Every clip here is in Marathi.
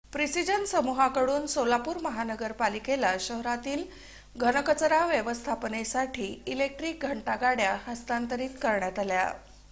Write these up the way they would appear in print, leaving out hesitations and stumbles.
प्रिसिजन समूहाकडून सोलापूर महानगरपालिकेला शहरातील घनकचरा व्यवस्थापनेसाठी इलेक्ट्रिक घंटागाड्या हस्तांतरित करण्यात आल्या।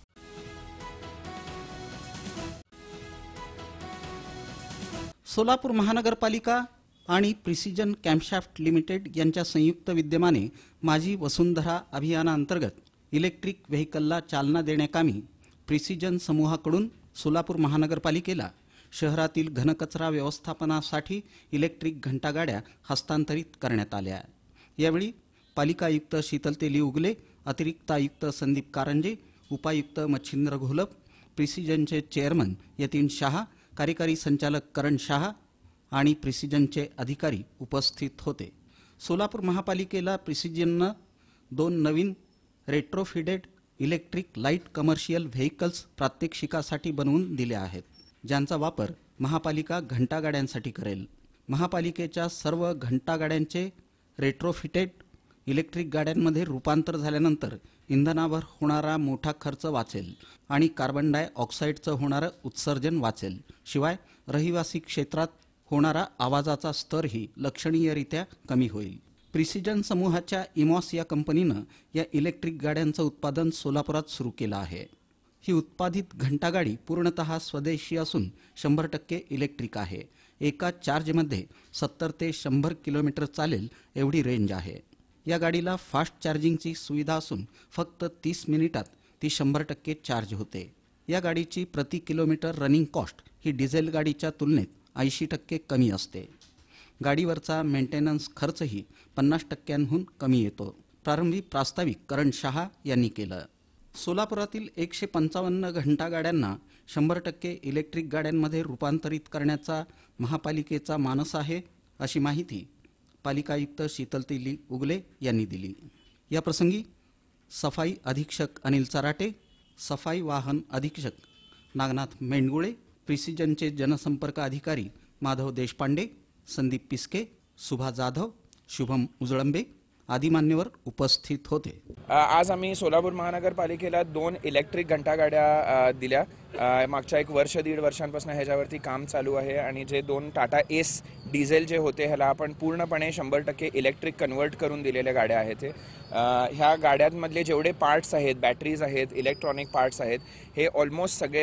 सोलापूर महानगरपालिका आणि प्रिसिजन कॅम्पशाफ्ट लिमिटेड यांच्या संयुक्त विद्यमाने माझी वसुंधरा अभियानांतर्गत इलेक्ट्रिक व्हेकलला चालना देण्याकामी प्रिसिजन समूहाकडून सोलापूर महानगरपालिकेला शहरातील घनकचरा व्यवस्थापनासाठी इलेक्ट्रिक घंटागाड्या हस्तांतरित करण्यात आल्या। यावेळी पालिका आयुक्त शीतल तेली उगले, अतिरिक्त आयुक्त संदीप कारंजे, उपायुक्त मच्छिंद्र घोलप, प्रिसिजनचे चेअरमन यतीन शाह, कार्यकारी संचालक करण शाह आणि प्रिसिजनचे अधिकारी उपस्थित होते। सोलापूर महापालिकेला प्रिसिजननं 2 नवीन retrofitted electric light commercial vehicles प्रात्यक्षिकासाठी बनवून दिले आहेत, ज्यांचा वापर महापालिका घंटागाड्यांसाठी करेल। महापालिकेच्या सर्व घंटागाड्यांचे रेट्रोफिटेड इलेक्ट्रिक गाड्यांमध्ये रूपांतर झाल्यानंतर इंधनावर होणारा मोठा खर्च वाचेल आणि कार्बन डायऑक्साईडचं होणारं उत्सर्जन वाचेल। शिवाय रहिवासी क्षेत्रात होणारा आवाजाचा स्तरही लक्षणीयरित्या कमी होईल। प्रिसिजन समूहाच्या इमॉस या कंपनीनं या इलेक्ट्रिक गाड्यांचं उत्पादन सोलापुरात सुरू केलं आहे। ही उत्पादित घंटागाडी पूर्णतः स्वदेशी असून 100% इलेक्ट्रिक आहे। एका चार्जमध्ये 70 ते 100 किलोमीटर चालेल एवढी रेंज आहे। या गाडीला फास्ट चार्जिंगची सुविधा असून फक्त 30 मिनिटात ती 100% चार्ज होते। या गाडीची प्रति किलोमीटर रनिंग कॉस्ट ही डिझेल गाडीच्या तुलनेत 80% कमी असते। गाडीवरचा मेंटेनन्स खर्चही 50%हून कमी येतो। प्रारंभी प्रास्ताविक करण शाह यांनी केलं। सोलापुरातील 155 घंटागाड्यांना 100% इलेक्ट्रिक गाड्यांमध्ये रूपांतरित करण्याचा महापालिकेचा मानस आहे, अशी माहिती पालिका आयुक्त शीतल तेली उगले यांनी दिली। या प्रसंगी सफाई अधीक्षक अनिल चराटे, सफाई वाहन अधीक्षक नागनाथ मेंडगुळे, प्रिसिजनचे जनसंपर्क अधिकारी माधव देशपांडे, संदीप पिस्के, सुभा जाधव, शुभम उजळंबे आदी मान्यवर उपस्थित होते। आज आम्ही सोलापूर महानगरपालिकेला 2 इलेक्ट्रिक घंटागाड्या दिल्या। मागच्या 1 वर्ष 1.5 वर्षांपासून ह्याच्यावरती काम चालू आहे आणि जे 2 टाटा एस डिझेल जे होते ह्याला आपण पूर्णपणे 100% इलेक्ट्रिक कन्वर्ट करून दिलेल्या गाड्या आहेत। ह्या गाड्यांमधले जेवढे पार्ट्स आहेत, बॅटरीज आहेत, इलेक्ट्रॉनिक पार्ट्स आहेत, हे ऑलमोस्ट सगळे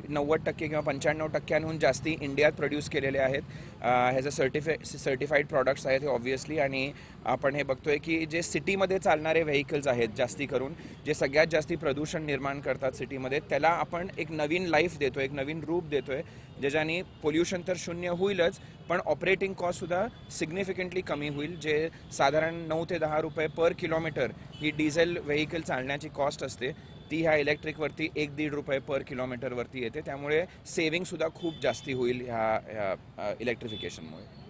90% किंवा 95%हून जास्ती इंडियात प्रोड्यूस केलेले आहेत। ह्याचे सर्टिफाईड प्रॉडक्ट्स आहेत हे ऑब्व्हियसली। आणि आपण हे बघतोय की जे सिटीमध्ये चालणारे व्हेकल्स आहेत, जास्ती करून जे सगळ्यात जास्ती प्रदूषण निर्माण करतात सिटीमध्ये, त्याला आपण एक नवीन लाईफ देतोय, एक नवीन रूप देतोय, ज्याच्याने पोल्युशन तर शून्य होईलच, पण ऑपरेटिंग कॉस्ट सुद्धा सिग्निफिकंटली कमी होईल। जे साधारण 9 ते 10 रुपये पर किलोमीटर ही डिझेल व्हेकल चालण्याची कॉस्ट असते, ती ह्या इलेक्ट्रिकवरती 1-1.5 रुपये पर किलोमीटरवरती येते। त्यामुळे सेव्हिंग सुद्धा खूप जास्ती होईल ह्या इलेक्ट्रिफिकेशनमुळे।